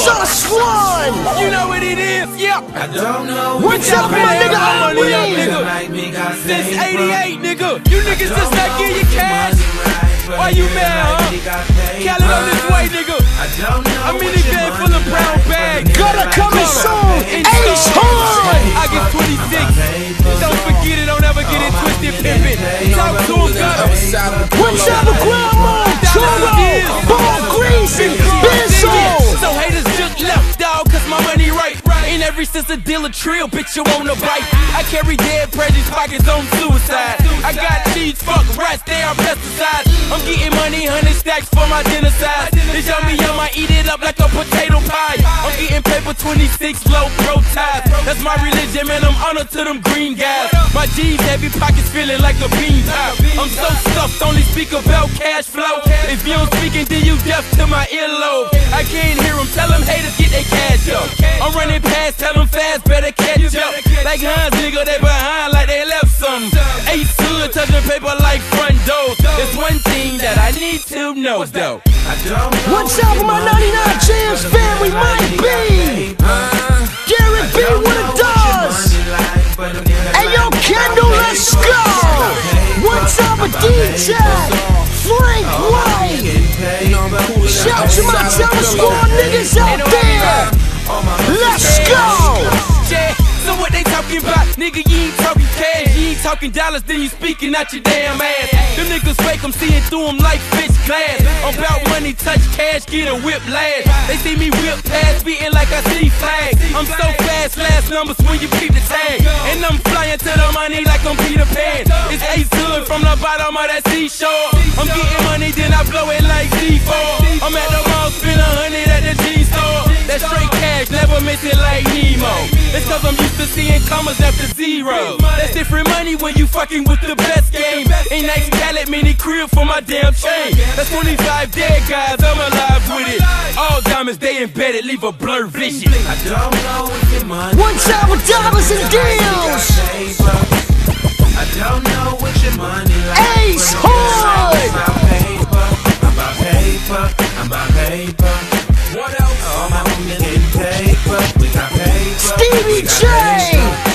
Sus one. You know what it is, yep. I don't know What's up, my nigga? I'm Since 88, nigga. You niggas just not getting your cash. Why you mad, huh? Cali on this way, nigga. I mean, it bag full of brown bags. Gotta come in soon. Ace Hood. I get 26. Don't forget it, don't ever get it twisted, pimpin'. Talk to him, gutter. What's up, Grandma? Toro, Ball Greasy, Benzo. So haters just left, dog, cause my money right. Ain't every sister deal a trill, bitch, you wanna bite. I carry dead prejudice pockets on suicide. I got cheese, fuck rats, they are pesticides. I'm getting money, 100 stacks for my dinner size. They tell me I might eat it up like a potato pie. I'm getting paper 26 low pro ties. That's my religion, man, I'm honored to them green guys. My jeans heavy pockets feeling like a bean pie. I'm so stuffed, only speak about cash flow. If you don't speak it, then you deaf to my earlobe. I can't hear them, tell them haters get their cash up. I'm running past, tell them fast, better catch up. Like Hans, nigga, they behind like they left something. Ace Hood, touching paper like front doors. There's one thing that I need to know, though. What's up with my 99 Jams family? Might be Garrett B. What it does? Hey yo, Kendall, let's go. What's up with DJ Frank White? Shout to my Tower Squad niggas out there. Let's go. Yeah, so what they talking about? Nigga, you ain't talking cash, you ain't talking dollars, then you speaking out your damn ass. Them niggas fake, I'm seeing through them like fish glass. I'm about money, touch cash, get a whiplash. They see me whip past, beating like I see flags. I'm so fast, last numbers when you peep the tag. And I'm flying to the money like I'm Peter Pan. It's Ace Hood from the bottom of that seashore. I'm getting money, then I blow it like D4. I'm at the mall, spend 100 at the G-store. That's straight cash, never miss it like Nemo. It's cause I'm used to seeing commas after zero. That's different money when you fucking with the best game. Ain't nice pallet, mini crib for my damn chain. That's 25 dead guys, I'm alive with it. All diamonds, they embedded, leave a blurred vision. I don't know if your money One time with dollars and deals. I don't know what your money like. Ace Hood. I'm about paper, I'm about paper. What else? All my homies getting paper, we got paper. Stevie J.